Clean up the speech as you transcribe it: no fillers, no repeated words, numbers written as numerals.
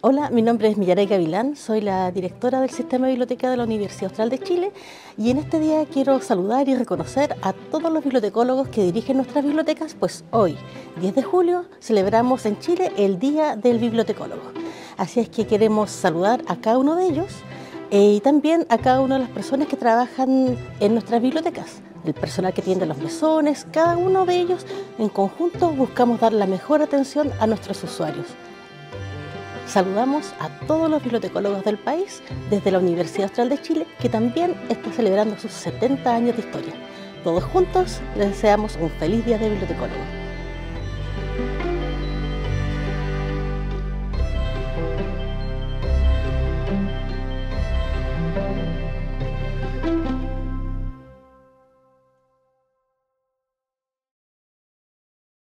Hola, mi nombre es Millaray Gavilán, soy la directora del Sistema de Biblioteca de la Universidad Austral de Chile y en este día quiero saludar y reconocer a todos los bibliotecólogos que dirigen nuestras bibliotecas, pues hoy, 10 de julio, celebramos en Chile el Día del Bibliotecólogo. Así es que queremos saludar a cada uno de ellos y también a cada una de las personas que trabajan en nuestras bibliotecas, el personal que atiende los mesones, cada uno de ellos en conjunto buscamos dar la mejor atención a nuestros usuarios. Saludamos a todos los bibliotecólogos del país desde la Universidad Austral de Chile, que también está celebrando sus 70 años de historia. Todos juntos les deseamos un feliz Día de Bibliotecólogo.